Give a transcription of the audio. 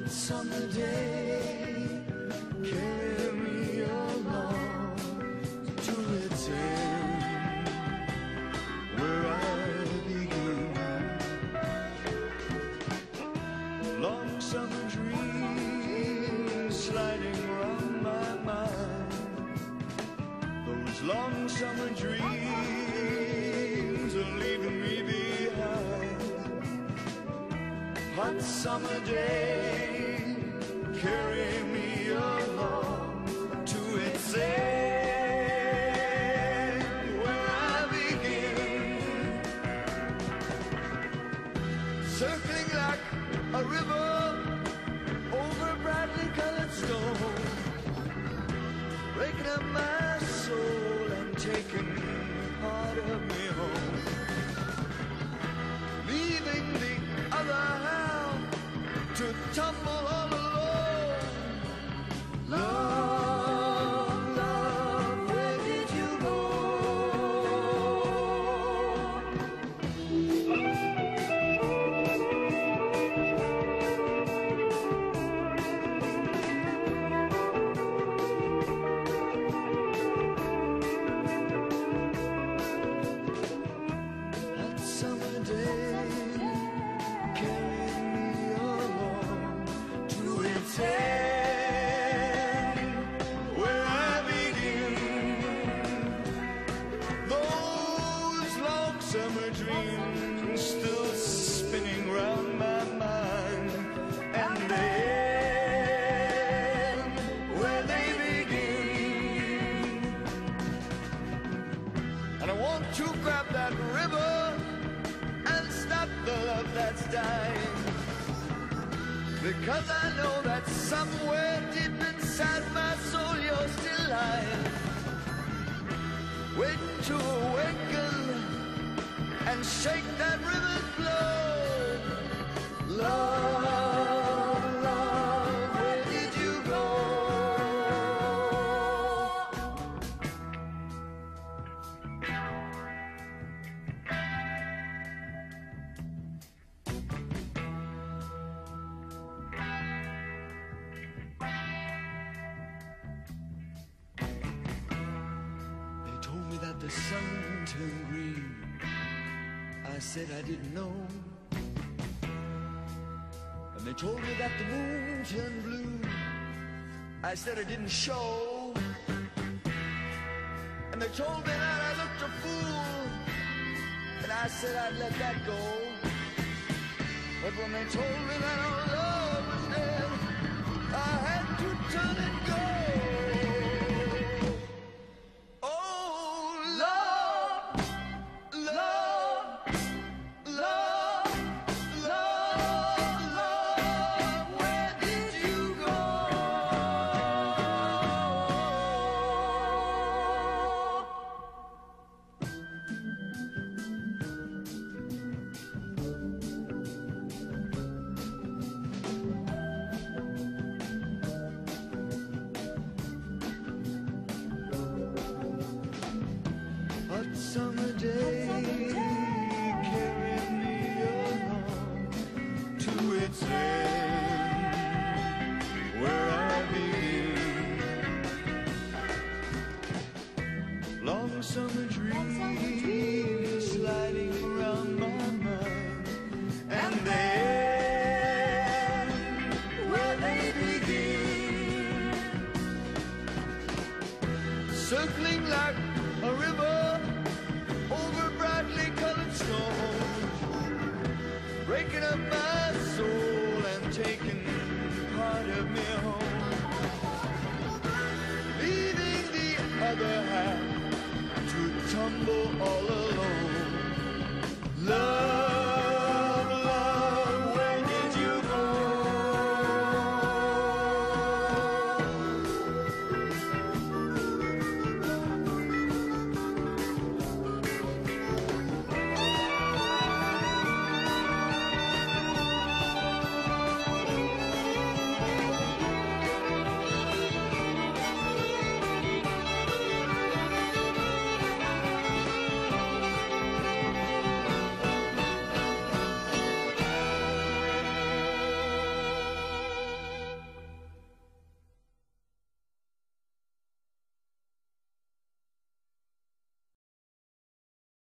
hot summer day, carry me along to its end, where I begin. Long summer dreams sliding around my mind, those long summer dreams are leaving me behind. Hot summer day, carry me along to its end, where I begin. Circling like a river over brightly colored stone, breaking up my soul and taking part of me home, leaving the other half to tumble all alone. Love, love, where did you go? Hot summer day, carry me along to its end, where I begin. Those long summer dreams still spinning round my mind, and they end where they begin. And I want to grab that river and stop the love that's dying, because I know that somewhere deep inside my soul you're still lying, waiting to awaken and shake that river's flow. Love, love, where did you go? They told me that the sun turned green. I said I didn't know. And they told me that the moon turned blue. I said I didn't show. And they told me that I looked a fool, and I said I'd let that go. But when they told me that our love was dead, I had to turn and go. Oh, love, love, love, love, love, where did you go? Hot summer day, carry me along to its end, where I begin. Long summer dreams sliding around my mind, and they end where they begin. Circling like a river over brightly colored stone, breaking up my soul and taking part of me home, leaving the other